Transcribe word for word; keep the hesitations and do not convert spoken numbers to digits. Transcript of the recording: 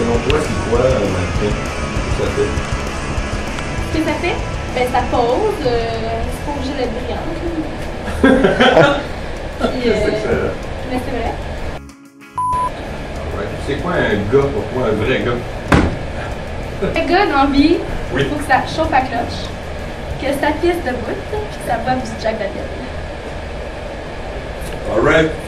selon toi, c'est quoi un mannequin? Qu'est-ce que ça fait? Qu'est-ce que ça fait? Ben, ça pose, euh, c'est pas obligé d'être brillant. Puis, C'est euh, excellent. mais c'est vrai. Ouais. C'est quoi un gars pour toi, un vrai gars? Le gars dans la vie, Oui. il faut que ça chauffe à cloche, que ça pisse debout, puis que ça boive du Jack Daniel. Alright.